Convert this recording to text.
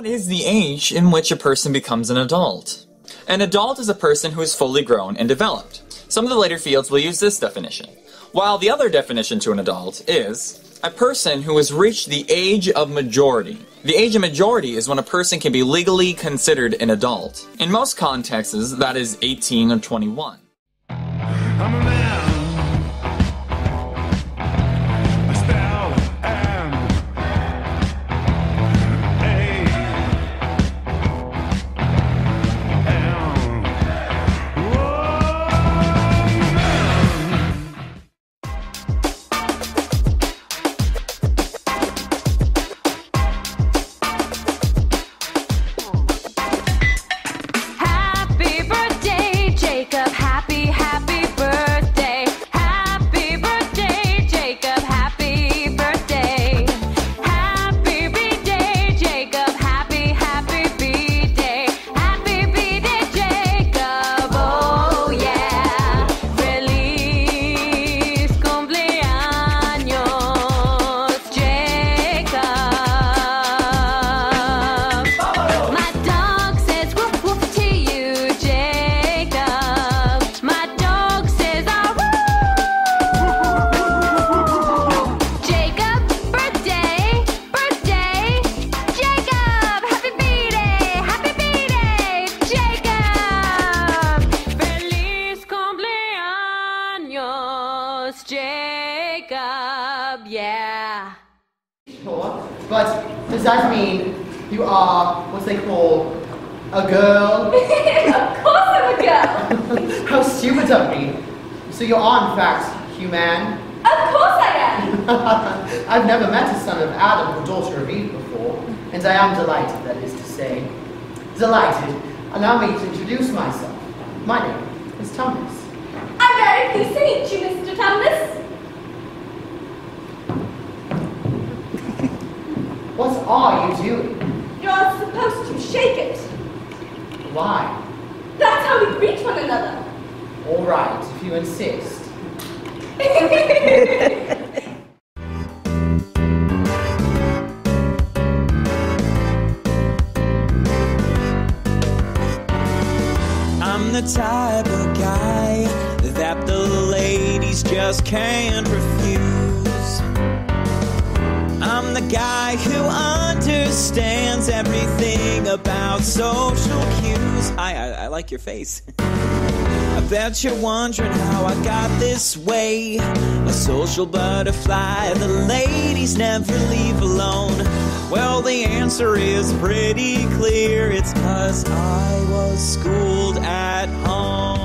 What is the age in which a person becomes an adult? An adult is a person who is fully grown and developed. Some of the later fields will use this definition, while the other definition to an adult is a person who has reached the age of majority. The age of majority is when a person can be legally considered an adult. In most contexts, that is 18 or 21. I'm a man. I spell M A M. Happy birthday, Jacob. Happy birthday. Happy birthday, Jacob. Happy birthday. Happy birthday, Jacob. Happy birthday. Happy birthday, Jacob. Oh yeah. Feliz cumpleaños, Jacob. My dog says woof woof to you, Jacob. My dog says ah woo. Jacob, birthday, Jacob. Happy birthday, Jacob. Feliz cumpleaños, Jacob. Yeah. Sure, but does that mean you are what they call a girl? Of course I'm a girl. How stupid of me. So you are in fact human? Of course I am. I've never met a son of Adam or daughter of Eve before, and I am delighted, that is to say. Delighted. Allow me to introduce myself. My name is Thomas. I'm very pleased to meet you, Mr. Thomas. What are you doing? You're supposed to shake it. Why? That's how we greet one another. All right, if you insist. I'm the type of guy that the ladies just can't refuse. I'm the guy who understands everything about social cues. I like your face. I bet you're wondering how I got this way. A social butterfly the ladies never leave alone. Well, the answer is pretty clear. It's 'cause I was schooled at home.